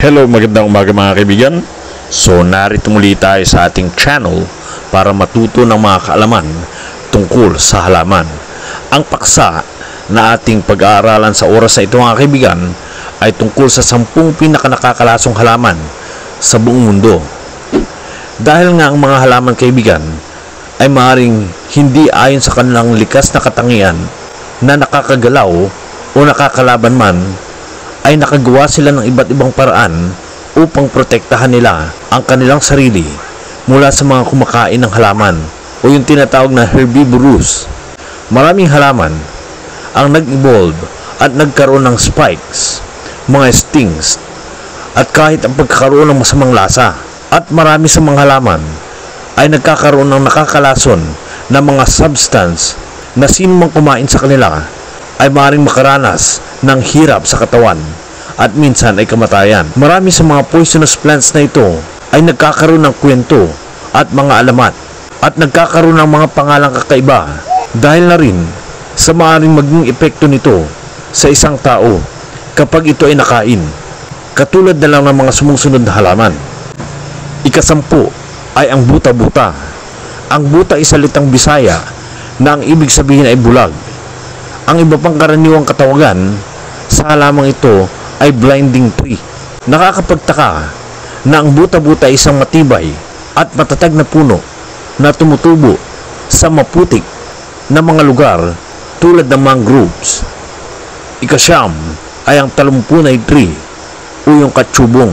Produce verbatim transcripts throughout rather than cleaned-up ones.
Hello, magandang umaga mga kaibigan. So narito muli tayo sa ating channel para matuto ng mga kaalaman tungkol sa halaman. Ang paksa na ating pag-aaralan sa oras na ito mga kaibigan ay tungkol sa sampung pinakanakakalasong halaman sa buong mundo. Dahil nga ang mga halaman kaibigan ay maaaring hindi ayon sa kanilang likas na katangian na nakakagalaw o nakakalaban man, ay nakagawa sila ng iba't ibang paraan upang protektahan nila ang kanilang sarili mula sa mga kumakain ng halaman o yung tinatawag na herbivorous. Maraming halaman ang nag-evolve at nagkaroon ng spikes, mga stings, at kahit ang pagkakaroon ng masamang lasa. At marami sa mga halaman ay nagkakaroon ng nakakalason na mga substance na sino mang kumain sa kanila ay maaaring makaranas ng hirap sa katawan at minsan ay kamatayan. Marami sa mga poisonous plants na ito ay nagkakaroon ng kwento at mga alamat at nagkakaroon ng mga pangalang kakaiba dahil na rin sa maaaring maging epekto nito sa isang tao kapag ito ay nakain, katulad na lang ng mga sumusunod na halaman. Ikasampu ay ang buta-buta. Ang buta ay salitang Bisaya na ang ibig sabihin ay bulag. Ang iba pang karaniwang katawagan sa halamang ito ay blinding tree. Nakakapagtaka na ang buta-buta ay isang matibay at matatag na puno na tumutubo sa maputik na mga lugar tulad ng mangroves. Ikasyam ay ang talumpunay tree o yung katsubong.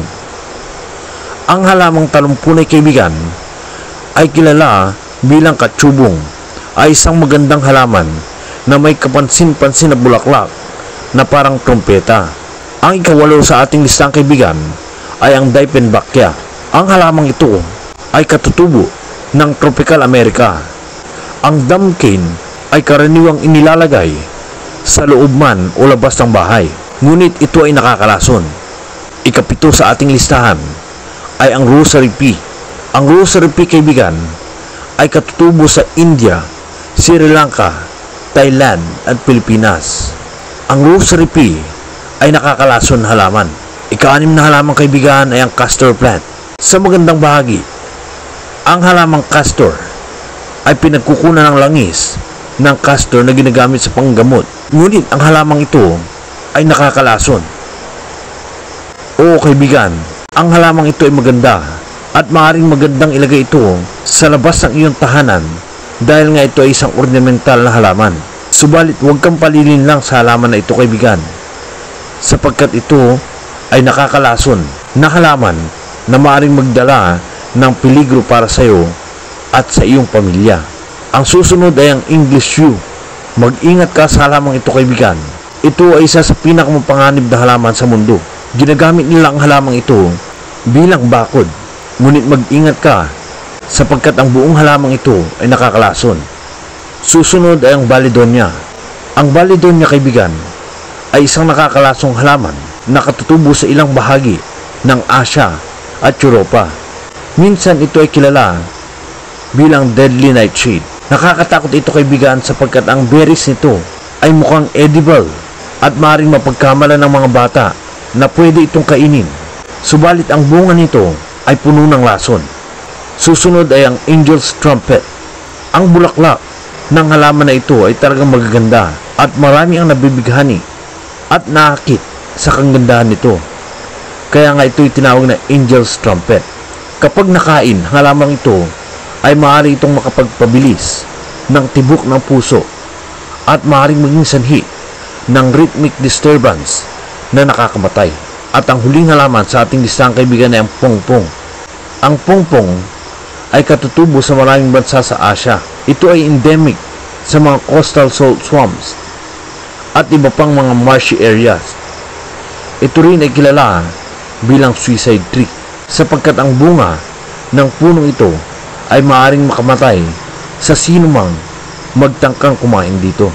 Ang halamang talumpunay kaibigan ay kilala bilang katsubong ay isang magandang halaman na may kapansin-pansin na bulaklak na parang trompeta. Ang ikawalo sa ating listang kaibigan ay ang Dieffenbachia. Ang halamang ito ay katutubo ng Tropical America. Ang damkin ay karaniwang inilalagay sa loob man o labas ng bahay, ngunit ito ay nakakalason. Ikapito sa ating listahan ay ang Rosary Pea. Ang Rosary Pea kaibigan ay katutubo sa India, Sri Lanka, Thailand at Pilipinas. Ang Rosary Pea ay nakakalason halaman. Ika-anim na halamang kaibigan ay ang castor plant. Sa magandang bahagi, ang halamang castor ay pinagkukunan ng langis ng castor na ginagamit sa panggamot. Ngunit ang halamang ito ay nakakalason. Oo kaibigan, ang halamang ito ay maganda at maaaring magandang ilagay ito sa labas ng iyong tahanan dahil nga ito ay isang ornamental na halaman. Subalit huwag kang palilin lang sa halaman na ito kaibigan, sapagkat ito ay nakakalason na halaman na maaaring magdala ng peligro para sa iyo at sa iyong pamilya. Ang susunod ay ang English yew. Mag-ingat ka sa halamang ito kaibigan. Ito ay isa sa pinakamapanganib na halaman sa mundo. Ginagamit nila ang halamang ito bilang bakod. Ngunit mag-ingat ka sapagkat ang buong halamang ito ay nakakalason. Susunod ay ang Baledonia. Ang Baledonia kaibigan ay isang nakakalasong halaman na katutubo sa ilang bahagi ng Asya at Europa. Minsan ito ay kilala bilang deadly nightshade. Nakakatakot ito kaibigan sapagkat ang berries nito ay mukhang edible at maaaring mapagkamala ng mga bata na pwede itong kainin. Subalit ang bunga nito ay puno ng lason. Susunod ay ang Angel's Trumpet. Ang bulaklak ng halaman na ito ay talagang magaganda at marami ang nabibighani at nakakit sa kagandahan nito. Kaya nga ito ay tinawag na Angel's Trumpet. Kapag nakain, ang halamang ito ay maaari itong makapagpabilis ng tibok ng puso at maaaring maging sanhi ng rhythmic disturbance na nakakamatay. At ang huling halaman sa ating listang kaibigan ay ang pongpong. Ang pongpong ay katutubo sa maraming bansa sa Asya. Ito ay endemic sa mga coastal salt swamps at iba pang mga marshy areas. Ito rin ay kilala bilang suicide tree sapagkat ang bunga ng punong ito ay maaaring makamatay sa sinumang magtangkang kumain dito.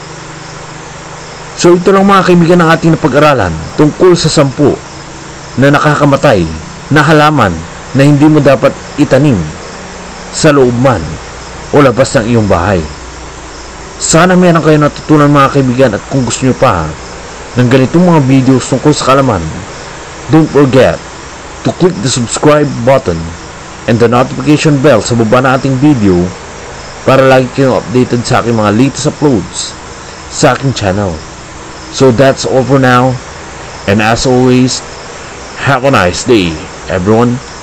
So ito lang mga kaibigan ng ating napag-aralan tungkol sa sampu na nakakamatay na halaman na hindi mo dapat itanim sa loob man o labas ng iyong bahay. Sana meron kayo natutunan mga kaibigan, at kung gusto nyo pa ng ganitong mga videos tungkol sa kalaman, Don't forget to click the subscribe button and the notification bell sa baba na ating video para lagi kayong updated sa aking mga latest uploads sa aking channel. So that's all for now, and as always, have a nice day, everyone.